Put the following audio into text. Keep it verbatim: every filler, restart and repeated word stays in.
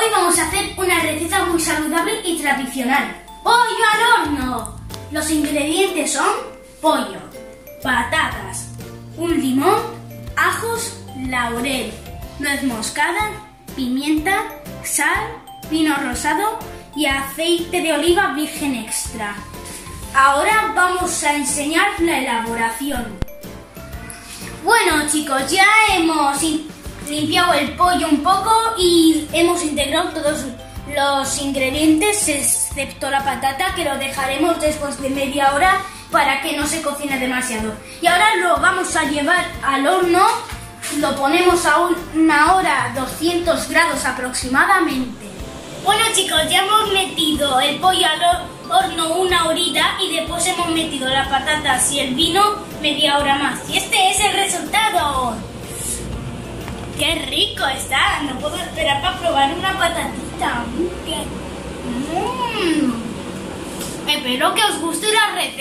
vamos a hacer una receta muy saludable y tradicional. ¡Pollo al horno! Los ingredientes son pollo, patatas, un limón, ajos, laurel, nuez moscada, pimienta, sal, vino rosado y aceite de oliva virgen extra. Ahora vamos a enseñar la elaboración. Bueno chicos, ya hemos limpiado el pollo un poco y hemos integrado todos los ingredientes excepto la patata, que lo dejaremos después de media hora para que no se cocine demasiado. Y ahora lo vamos a llevar al horno, lo ponemos a una hora, doscientos grados aproximadamente. Bueno chicos, ya hemos metido el pollo al horno una horita y después hemos metido las patatas y el vino media hora más. Y este es el resultado. ¡Qué rico está! No puedo esperar para probar una patatita. ¡Qué... Mm. Espero que os guste la receta.